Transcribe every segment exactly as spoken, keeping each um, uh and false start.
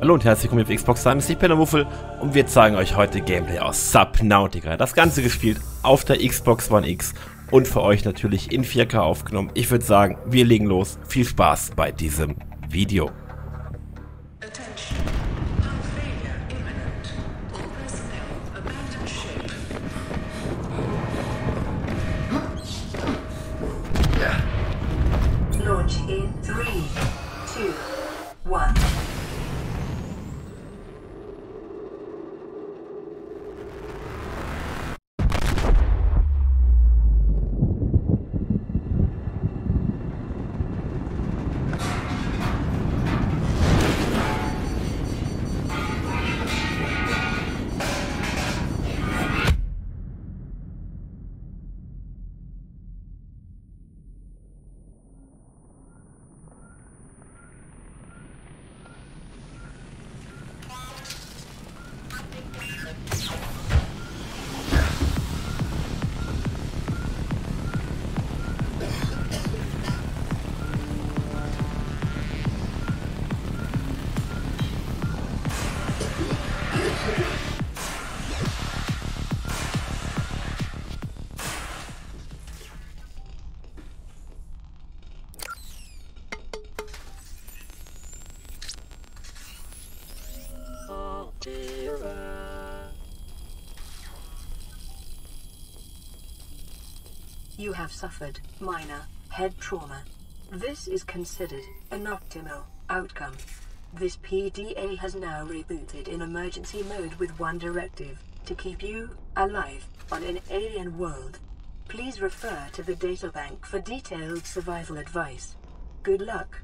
Hallo und herzlich willkommen auf Xbox Times, ich bin der Muffel und wir zeigen euch heute Gameplay aus Subnautica. Das Ganze gespielt auf der Xbox One X und für euch natürlich in vier K aufgenommen. Ich würde sagen, wir legen los. Viel Spaß bei diesem Video. Launch in three, two, one. You have suffered minor head trauma. This is considered an optimal outcome. This P D A has now rebooted in emergency mode with one directive: to keep you alive on an alien world. Please refer to the databank for detailed survival advice. Good luck.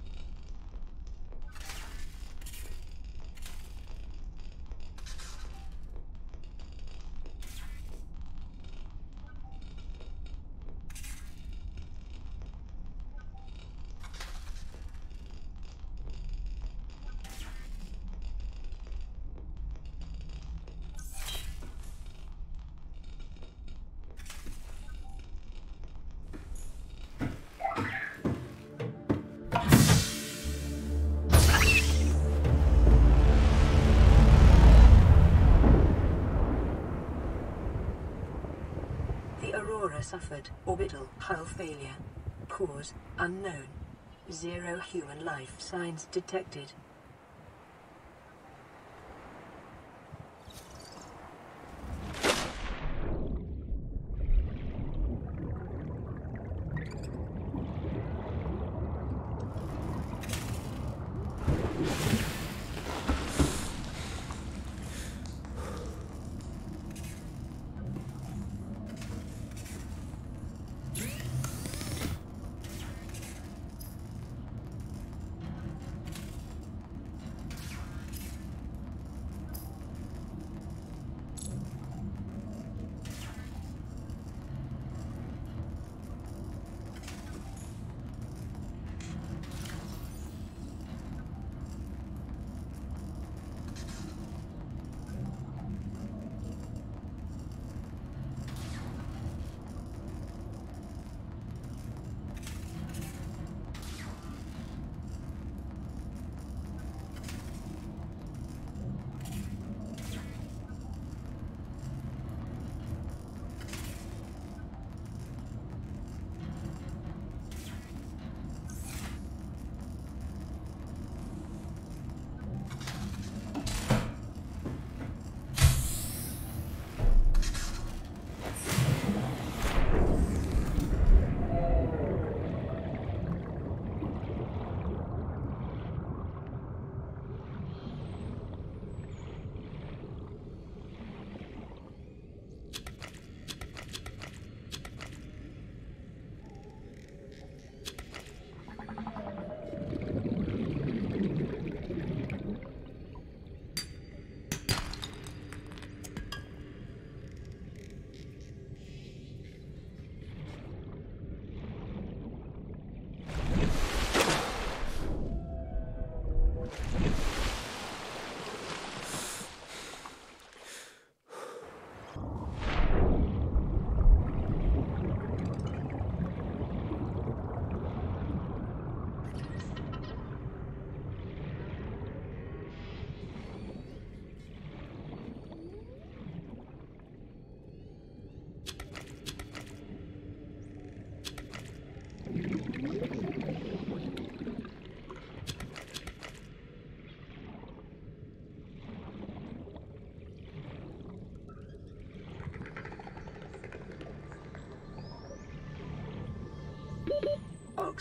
Aurora suffered orbital hull failure. Cause unknown. Zero human life signs detected.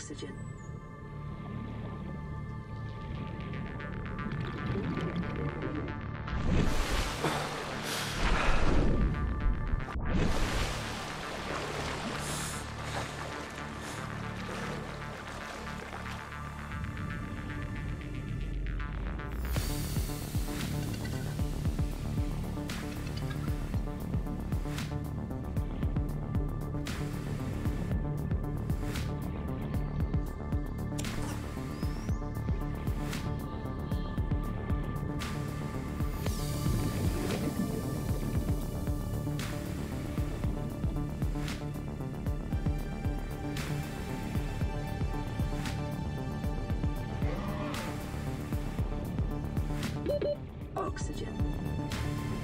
Oxygen. Oxygen.